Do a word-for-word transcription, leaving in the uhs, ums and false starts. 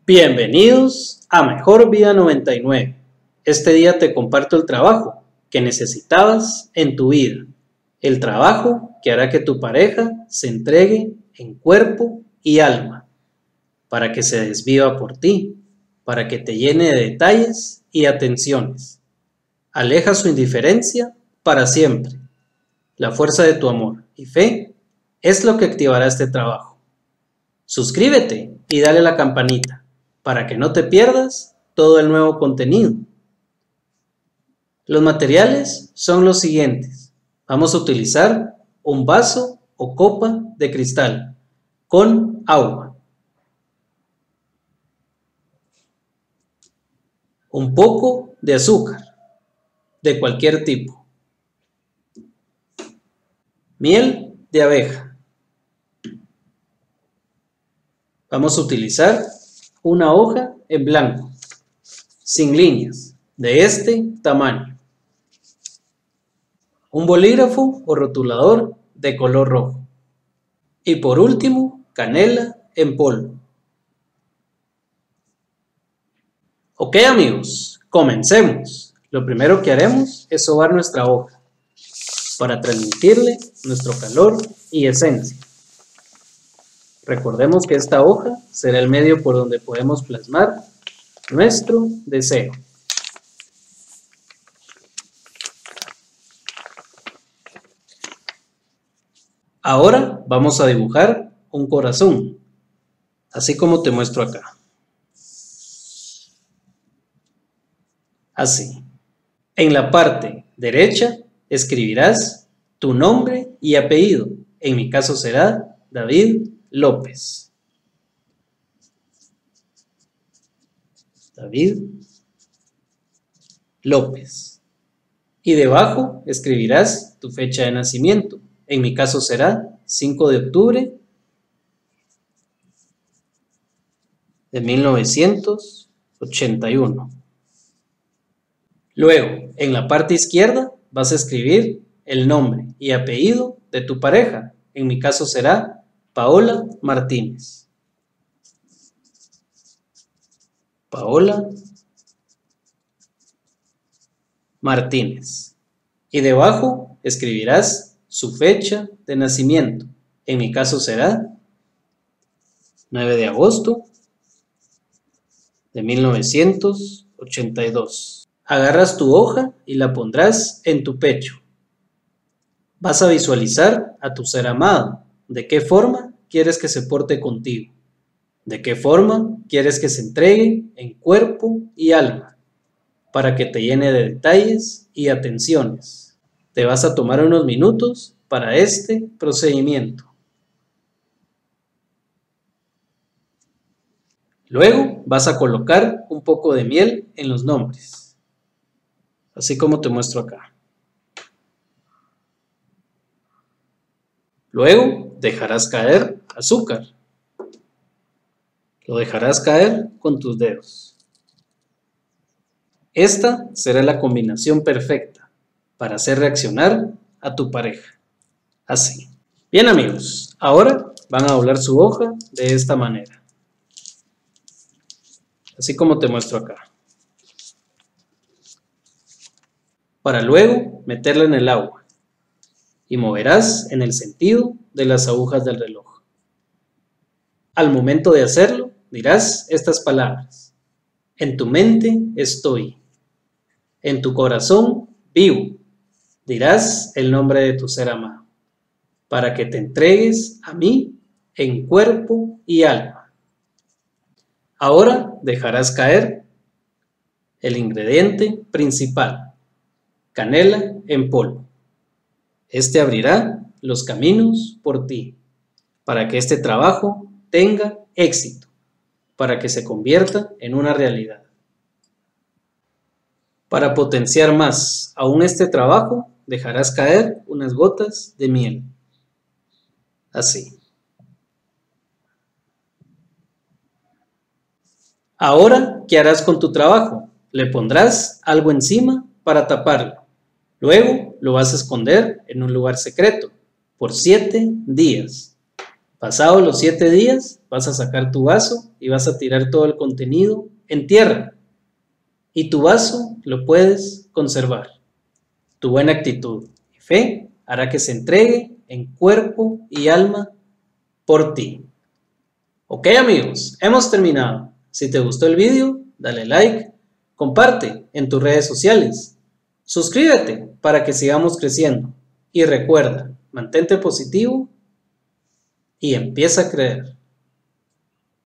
Bienvenidos a Mejor Vida noventa y nueve. Este día te comparto el trabajo que necesitabas en tu vida. El trabajo que hará que tu pareja se entregue en cuerpo y alma, para que se desviva por ti, para que te llene de detalles y atenciones. Aleja su indiferencia para siempre. La fuerza de tu amor y fe es lo que activará este trabajo. Suscríbete y dale a la campanita para que no te pierdas todo el nuevo contenido. Los materiales son los siguientes. Vamos a utilizar un vaso o copa de cristal con agua, un poco de azúcar de cualquier tipo, miel de abeja. Vamos a utilizar una hoja en blanco, sin líneas, de este tamaño. Un bolígrafo o rotulador de color rojo. Y por último, canela en polvo. Ok amigos, comencemos. Lo primero que haremos es sobar nuestra hoja para transmitirle nuestro calor y esencia. Recordemos que esta hoja será el medio por donde podemos plasmar nuestro deseo. Ahora vamos a dibujar un corazón, así como te muestro acá. Así. En la parte derecha escribirás tu nombre y apellido. En mi caso será David López. David López. Y debajo escribirás tu fecha de nacimiento. En mi caso será cinco de octubre de mil novecientos ochenta y uno. Luego, en la parte izquierda vas a escribir el nombre y apellido de tu pareja. En mi caso será Paola Martínez. Paola Martínez. Y debajo escribirás su fecha de nacimiento. En mi caso será nueve de agosto de mil novecientos ochenta y dos. Agarras tu hoja y la pondrás en tu pecho. Vas a visualizar a tu ser amado. ¿De qué forma quieres que se porte contigo? ¿De qué forma quieres que se entregue en cuerpo y alma? Para que te llene de detalles y atenciones. Te vas a tomar unos minutos para este procedimiento. Luego vas a colocar un poco de miel en los nombres, así como te muestro acá. Luego dejarás caer azúcar. Lo dejarás caer con tus dedos. Esta será la combinación perfecta para hacer reaccionar a tu pareja. Así. Bien amigos, ahora van a doblar su hoja de esta manera. Así como te muestro acá. Para luego meterla en el agua. Y moverás en el sentido de las agujas del reloj. Al momento de hacerlo, dirás estas palabras. En tu mente estoy. En tu corazón vivo. Dirás el nombre de tu ser amado, para que te entregues a mí en cuerpo y alma. Ahora dejarás caer el ingrediente principal, canela en polvo. Este abrirá los caminos por ti, para que este trabajo tenga éxito, para que se convierta en una realidad. Para potenciar más aún este trabajo, dejarás caer unas gotas de miel. Así. Ahora, ¿qué harás con tu trabajo? Le pondrás algo encima para taparlo. Luego lo vas a esconder en un lugar secreto por siete días. Pasados los siete días, vas a sacar tu vaso y vas a tirar todo el contenido en tierra. Y tu vaso lo puedes conservar. Tu buena actitud y fe hará que se entregue en cuerpo y alma por ti. Ok amigos, hemos terminado. Si te gustó el video, dale like, comparte en tus redes sociales, suscríbete para que sigamos creciendo y recuerda, mantente positivo y empieza a creer.